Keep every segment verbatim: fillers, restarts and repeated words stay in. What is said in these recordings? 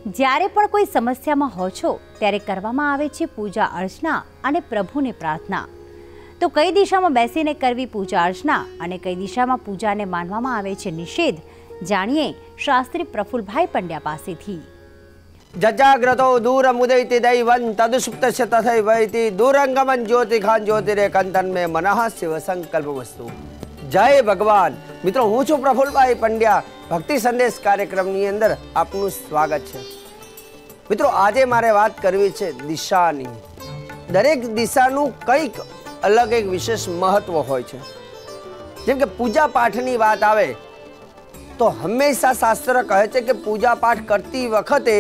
જ્યારે પણ કોઈ સમસ્યામાં હો છો ત્યારે કરવામાં આવે છે પૂજા અર્ચના અને પ્રભુને પ્રાર્થના। તો કઈ દિશામાં બેસીને કરવી પૂજા અર્ચના અને કઈ દિશામાં પૂજાને માનવામાં આવે છે નિષેધ, જાણીએ શાસ્ત્રી પ્રફુલભાઈ પંડ્યા પાસેથી। जजाग्रतो दूरमुदयति दैवं तदुसुप्तस्य तथैवैति दूरंगमन ज्योतिखान ज्योतिरे कंतन में मनः शिव संकल्पमस्तु। जय भगवान। मित्रों, हूँ छुं प्रफुलभाई पंड्या। भक्ति संदेश कार्यक्रमनी अंदर आपનું સ્વાગત છે। મિત્રો, આજે મારે વાત કરવી છે દિશાની। દરેક દિશાનું કંઈક અલગ એક વિશેષ મહત્વ હોય છે। જેમ કે પૂજા પાઠની વાત આવે તો હંમેશા શાસ્ત્ર કહે છે કે પૂજા પાઠ કરતી વખતે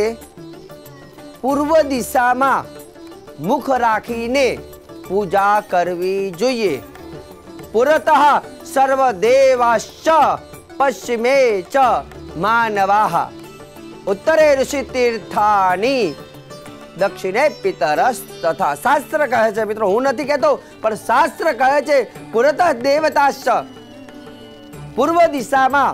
પૂર્વ દિશામાં મુખ રાખીને પૂજા કરવી જોઈએ। પુરતઃ સર્વદેવાશ્ચ પશ્ચિમે ચ માનવાઃ ઉત્તરે ઋષિતીર્થાની દક્ષિણે પિતરસ તથા। શાસ્ત્ર કહે છે, મિત્રો હું નથી કહેતો પણ શાસ્ત્ર કહે છે પુરતઃ દેવતાશ્ચ, પૂર્વ દિશામાં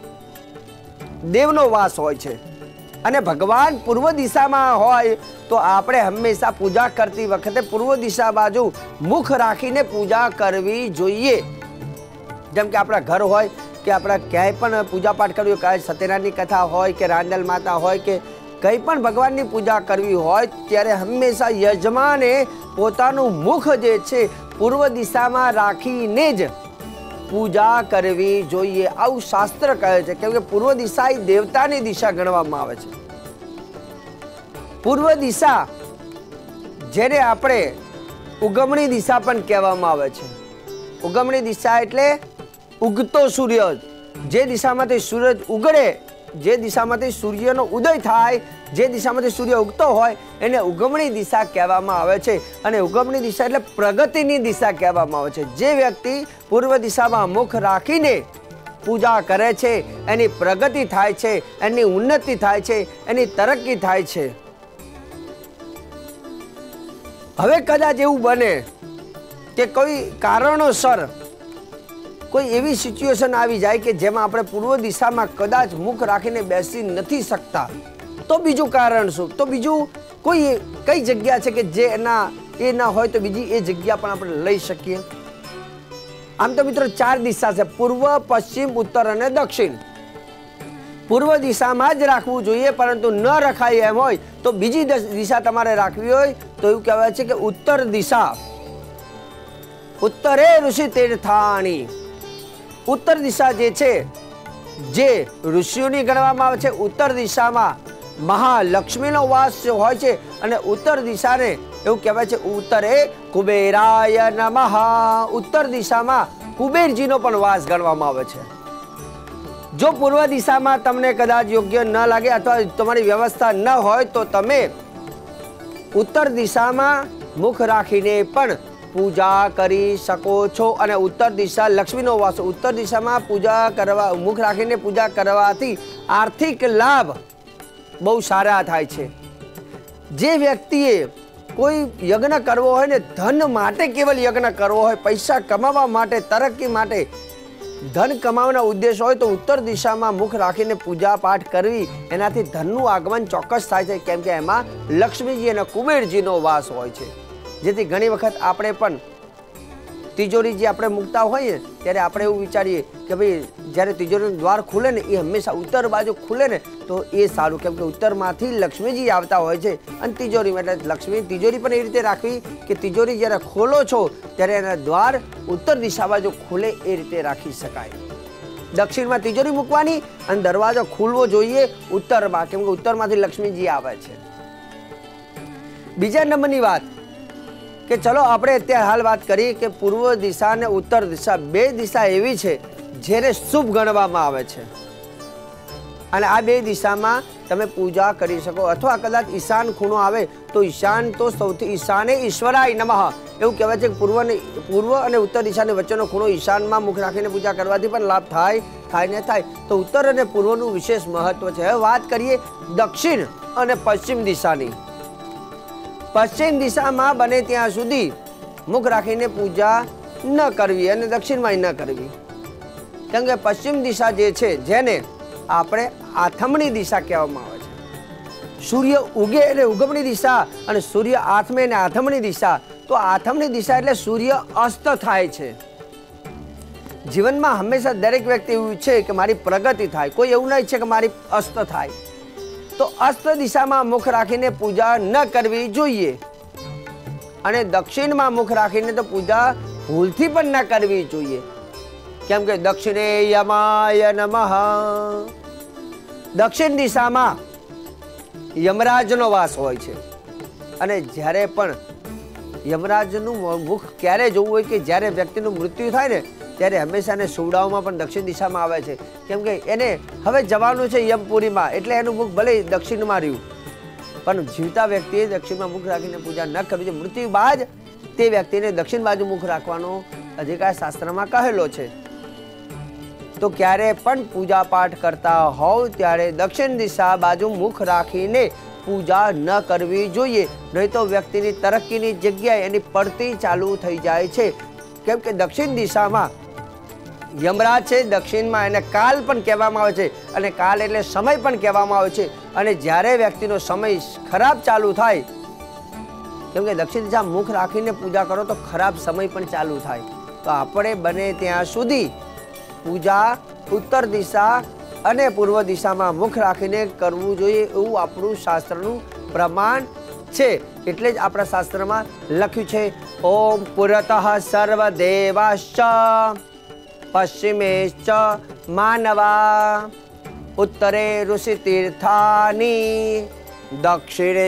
દેવનો વાસ હોય છે અને ભગવાન પૂર્વ દિશામાં હોય તો આપણે હંમેશા પૂજા કરતી વખતે પૂર્વ દિશા બાજુ મુખ રાખીને પૂજા કરવી જોઈએ। જેમ કે આપણા ઘર હોય કે આપણા ક્યાંય પણ પૂજા પાઠ કરવી હોય, કાંઈ સત્યનારાયણની કથા હોય કે રાંદલ માતા હોય કે કંઈ પણ ભગવાનની પૂજા કરવી હોય ત્યારે હંમેશા યજમાને પોતાનું મુખ જે છે પૂર્વ દિશામાં રાખીને જ પૂજા કરવી જોઈએ, આવું શાસ્ત્ર કહે છે। કેમ કે પૂર્વ દિશા એ દેવતાની દિશા ગણવામાં આવે છે। પૂર્વ દિશા જેને આપણે ઉગમણી દિશા પણ કહેવામાં આવે છે। ઉગમણી દિશા એટલે ઉગતો સૂર્ય, જે દિશામાંથી સૂરજ ઉગડે, જે દિશામાંથી સૂર્યનો ઉદય થાય, જે દિશામાંથી સૂર્ય ઉગતો હોય એને ઉગમણી દિશા કહેવામાં આવે છે। અને ઉગમણી દિશા એટલે પ્રગતિની દિશા કહેવામાં આવે છે। જે વ્યક્તિ પૂર્વ દિશામાં મુખ રાખીને પૂજા કરે છે એની પ્રગતિ થાય છે, એની ઉન્નતિ થાય છે, એની તરક્કી થાય છે। હવે કદાચ એવું બને કે કોઈ કારણોસર કોઈ એવી સિચ્યુએશન આવી જાય કે જેમાં આપણે પૂર્વ દિશામાં કદાચ મુખ રાખીને બેસી નથી શકતા, તો બીજું કારણ શું? તો બીજું કોઈ કઈ જગ્યા છે કે જે એના એ ના હોય તો બીજી એ જગ્યા પણ આપણે લઈ શકીએ। આમ તો મિત્રો ચાર દિશા છે, પૂર્વ, પશ્ચિમ, ઉત્તર અને દક્ષિણ। પૂર્વ દિશામાં જ રાખવું જોઈએ, પરંતુ ન રખાય એમ હોય તો બીજી દિશા તમારે રાખવી હોય તો એવું કહેવાય છે કે ઉત્તર દિશા। ઉત્તરે ઋષિ તીર્થાણી, ઉત્તર દિશા જે છે જે ઋષિઓની ગણવામાં આવે છે। ઉત્તર દિશામાં મહાલક્ષ્મીનો વાસ હોય છે અને ઉત્તર દિશાને એવું કહેવાય છે ઉત્તરે કુબેરાય નમઃ, ઉત્તર દિશામાં કુબેરજીનો પણ વાસ ગણવામાં આવે છે। જો પૂર્વ દિશામાં તમને કદાચ યોગ્ય ન લાગે અથવા તમારી વ્યવસ્થા ન હોય તો તમે ઉત્તર દિશામાં મુખ રાખીને પણ પૂજા કરી શકો છો। અને ઉત્તર દિશા લક્ષ્મીનો વાસ, ઉત્તર દિશામાં પૂજા કરવા મુખ રાખીને પૂજા કરવાથી આર્થિક લાભ બહુ સારા થાય છે। જે વ્યક્તિએ કોઈ યજ્ઞ કરવો હોય ને ધન માટે કેવલ યજ્ઞ કરવો હોય, પૈસા કમાવા માટે, તરક્કી માટે, ધન કમાવાના ઉદ્દેશ હોય તો ઉત્તર દિશામાં મુખ રાખીને પૂજા પાઠ કરવી, એનાથી ધનનું આગમન ચોક્કસ થાય છે। કેમ કે એમાં લક્ષ્મીજી અને કુબેરજીનો વાસ હોય છે। જેથી ઘણી વખત આપણે પણ તિજોરી જે આપણે મૂકતા હોઈએ ત્યારે આપણે એવું વિચારીએ કે ભાઈ જ્યારે તિજોરીનું દ્વાર ખુલે ને એ હંમેશા ઉત્તર બાજુ ખુલે ને તો એ સારું, કેમ કે ઉત્તરમાંથી લક્ષ્મીજી આવતા હોય છે અને તિજોરીમાં એટલે લક્ષ્મી તિજોરી પણ એ રીતે રાખવી કે તિજોરી જ્યારે ખોલો છો ત્યારે એના દ્વાર ઉત્તર દિશા બાજુ ખુલે એ રીતે રાખી શકાય। દક્ષિણમાં તિજોરી મૂકવાની અને દરવાજો ખુલવો જોઈએ ઉત્તરમાં, કેમ કે ઉત્તરમાંથી લક્ષ્મીજી આવે છે। બીજા નંબરની વાત કે ચલો આપણે અત્યારે હાલ વાત કરીએ કે પૂર્વ દિશા અને ઉત્તર દિશા બે દિશા એવી છે જેને શુભ ગણવામાં આવે છે અને આ બે દિશામાં તમે પૂજા કરી શકો। અથવા કદાચ ઈશાન ખૂણો આવે તો ઈશાન તો સૌથી ઈશાને ઈશ્વરાય નમઃ એવું કહેવાય છે કે પૂર્વ ને પૂર્વ અને ઉત્તર દિશાની વચ્ચેનો ખૂણો ઈશાનમાં મુખ રાખીને પૂજા કરવાથી પણ લાભ થાય થાય ને થાય। તો ઉત્તર અને પૂર્વનું વિશેષ મહત્વ છે। હવે વાત કરીએ દક્ષિણ અને પશ્ચિમ દિશાની। પશ્ચિમ દિશામાં બને ત્યાં સુધી મુખ રાખીને પૂજા ન કરવી અને દક્ષિણમાં ન કરવી, કેમ કે પશ્ચિમ દિશા જે છે જેને આપણે આથમણી દિશા કહેવામાં આવે છે। સૂર્ય ઉગે એટલે ઉગમની દિશા અને સૂર્ય આથમે એટલે આથમની દિશા. તો આથમની દિશા એટલે સૂર્ય અસ્ત થાય છે. જીવનમાં હંમેશા દરેક વ્યક્તિ એવું છે કે મારી પ્રગતિ થાય, કોઈ એવું નહીં છે કે મારી અસ્ત થાય. તો અસ્ત દિશામાં મુખ રાખીને પૂજા ન કરવી જોઈએ અને દક્ષિણમાં મુખ રાખીને તો પૂજા ભૂલથી પણ ન કરવી જોઈએ. કેમ કે દક્ષિણે યમાય નમઃ, દક્ષિણ દિશામાં યમરાજનો વાસ હોય છે. અને જ્યારે પણ યમરાજનું મુખ ક્યારે જોવું હોય કે જ્યારે વ્યક્તિનું મૃત્યુ થાય ને ત્યારે હંમેશા એને સુવડાવવામાં પણ દક્ષિણ દિશામાં આવે છે. કેમ કે એને હવે જવાનું છે યમપુરીમાં, એટલે એનું મુખ ભલે દક્ષિણમાં રહ્યું પણ જીવતા વ્યક્તિએ દક્ષિણમાં મુખ રાખીને પૂજા ન કરવી જોઈએ. મૃત્યુ બાદ તે વ્યક્તિને દક્ષિણ બાજુ મુખ રાખવાનો અધિકાર શાસ્ત્રમાં કહેલો છે. તો ક્યારે પણ પૂજા પાઠ કરતા હોવ ત્યારે દક્ષિણ દિશા બાજુ મુખ રાખીને પૂજા ન કરવી જોઈએ, નહીં તો વ્યક્તિની તરક્કીની જગ્યાએ એની પડતી ચાલુ થઈ જાય છે. કેમ કે દક્ષિણ દિશામાં યમરાજ છે, દક્ષિણમાં એને કાલ પણ કહેવામાં આવે છે અને કાલ એટલે સમય પણ કહેવામાં આવે છે. અને જ્યારે વ્યક્તિનો સમય ખરાબ ચાલુ થાય, કેમ કે દક્ષિણ દિશા મુખ રાખીને પૂજા કરો તો ખરાબ સમય પણ ચાલુ થાય. તો આપણે બને ત્યાં સુધી પૂજા ઉત્તર દિશા અને પૂર્વ દિશામાં મુખ રાખીને કરવું જોઈએ, એવું આપણું શાસ્ત્રનું પ્રમાણ છે. એટલે જ આપણા શાસ્ત્રમાં લખ્યું છે ઓમ પુરતઃ સર્વદેવાશ્ચ પશ્ચિમેશ્ચ માનવા ઉત્તરે ઋષિ તીર્થાની દક્ષિણે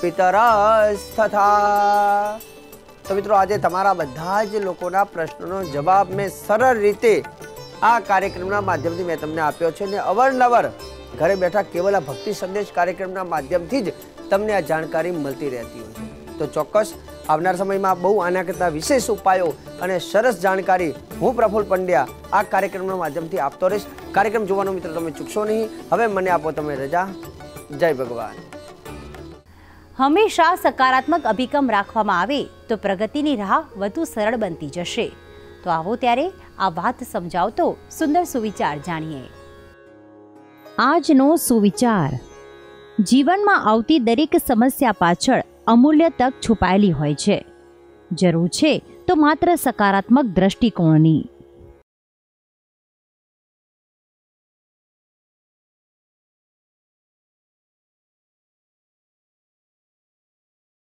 પિતરસ્તથા. તો મિત્રો આજે તમારા બધા જ લોકોના પ્રશ્નોનો જવાબ મેં સરળ રીતે આ કાર્યક્રમના માધ્યમથી મેં તમને આપ્યો છે. ને અવારનવાર ઘરે બેઠા કેવલ આ ભક્તિ સંદેશ કાર્યક્રમના માધ્યમથી જ તમને આ જાણકારી મળતી રહેતી હોય છે. તો ચોક્કસ આવનાર સમયમાં બહુ આના કરતાં વિશેષ ઉપાયો અને સરસ જાણકારી હું પ્રફુલ્લ પંડ્યા આ કાર્યક્રમના માધ્યમથી આપતો રહીશ. કાર્યક્રમ જોવાનો મિત્રો તમે ચૂકશો નહીં. હવે મને આપો તમે રજા. જય ભગવાન. હંમેશા સકારાત્મક અભિગમ રાખવામાં આવે તો પ્રગતિની રાહ વધુ સરળ બનતી જશે. તો આવો ત્યારે આ વાત સમજાવતો સુંદર સુવિચાર જાણીએ. આજનો સુવિચાર: જીવનમાં આવતી દરેક સમસ્યા પાછળ અમૂલ્ય તક છુપાયેલી હોય છે. જરૂર છે તો માત્ર સકારાત્મક દ્રષ્ટિકોણની.